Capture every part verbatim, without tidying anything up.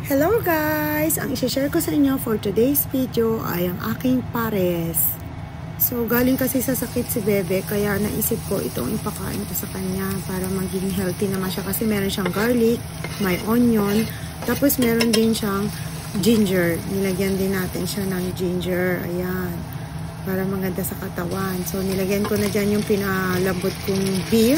Hello guys! Ang isi-share ko sa inyo for today's video ay ang aking pares. So, galing kasi sa sakit si Bebe, kaya naisip ko itong ipakain ko sa kanya para maging healthy naman siya. Kasi meron siyang garlic, may onion, tapos meron din siyang ginger. Nilagyan din natin siya ng ginger. Ayan. Para maganda sa katawan. So, nilagyan ko na dyan yung pinalambot kong beef.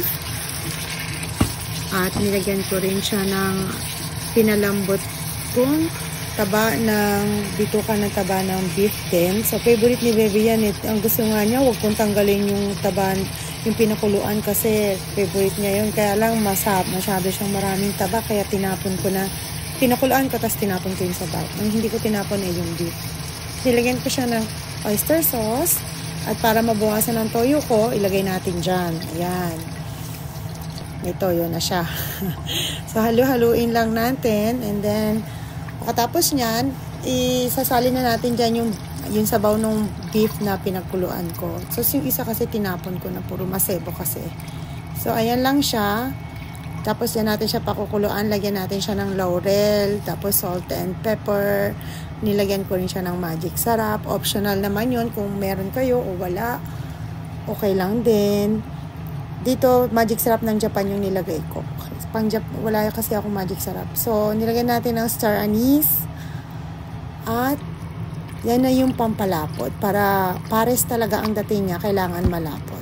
At nilagyan ko rin siya ng pinalambot kung taba ng bituka ng taba ng beef din. So, favorite ni Bebe yan. Eh. Ang gusto nga niya, huwag kong tanggalin yung taba, yung pinakuluan kasi favorite niya yun. Kaya lang masab, masyado siyang maraming taba, kaya tinapon ko na, pinakuluan ko, tapos tinapon ko yung sabaw. Ang hindi ko tinapon ay yung beef. Nilagyan ko siya ng oyster sauce. At para mabawasan ng toyo ko, ilagay natin dyan. Ayan. Ito, yun na siya. So, halu-haluin lang natin. And then, pagkatapos nyan, isasali na natin dyan yung, yung sabaw ng beef na pinagkuluan ko. So, yung isa kasi tinapon ko na puro masebo kasi. So, ayan lang siya. Tapos, yan natin siya pakukuluan. Lagyan natin siya ng laurel. Tapos, salt and pepper. Nilagyan ko rin siya ng magic sarap. Optional naman yun kung meron kayo o wala. Okay lang din. Dito, magic sarap ng Japan yung nilagay ko. Pang Japan, wala kasi ako magic sarap. So, nilagay natin ng star anise. At, yan na yung pampalapot. Para pares talaga ang dating niya, kailangan malapot.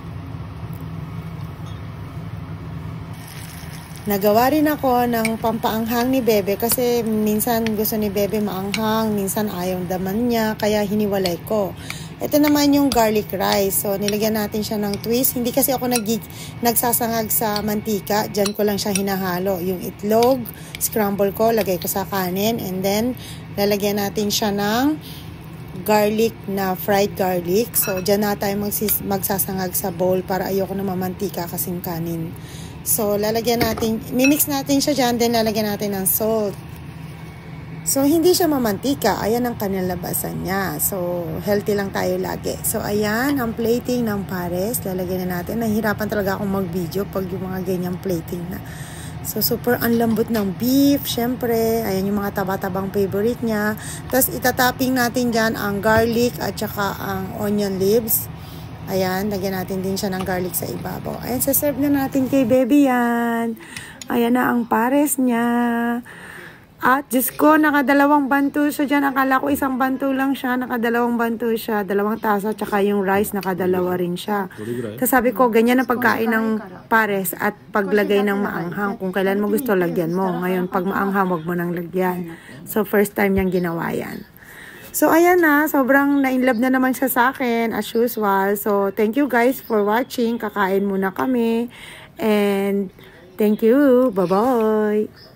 Nagawa rin ako ng pampaanghang ni Bebe kasi minsan gusto ni Bebe maanghang, minsan ayaw daman niya, kaya hiniwalay ko. Ito naman yung garlic rice. So, nilagyan natin siya ng twist. Hindi kasi ako nag nagsasangag sa mantika. Diyan ko lang siya hinahalo. Yung itlog, scramble ko, lagay ko sa kanin. And then, lalagyan natin siya ng garlic na fried garlic. So, diyan na tayo magsis magsasangag sa bowl para ayoko na mamantika kasing kanin. So, lalagyan natin, mimix natin siya dyan. Then, lalagyan natin ng salt. So, hindi siya mamantika. Ayan ang kanilabasan niya. So, healthy lang tayo lagi. So, ayan ang plating ng pares. Lalagyan na natin. Nahihirapan talaga akong mag-video pag yung mga ganyang plating na. So, super ang lambot ng beef. Siyempre, ayan yung mga taba-tabang favorite niya. Tapos, itatapping natin dyan ang garlic at saka ang onion leaves. Ayan, lagyan natin din siya ng garlic sa ibabaw. Ayan, saserve na natin kay Bebe yan. Ayan na ang pares niya. At, Diyos ko, nakadalawang banto siya dyan. Akala ko isang banto lang siya. Nakadalawang banto siya. Dalawang tasa. Tsaka yung rice, nakadalawa rin siya. Tapos sabi ko, ganyan ang pagkain ng pares at paglagay ng maanghang. Kung kailan mo gusto, lagyan mo. Ngayon, pag maanghang, wag mo nang lagyan. So, first time niyang ginawa yan. So, ayan na. Sobrang na-inlove na naman siya sa akin, as usual. So, thank you guys for watching. Kakain muna kami. And, thank you. Bye-bye.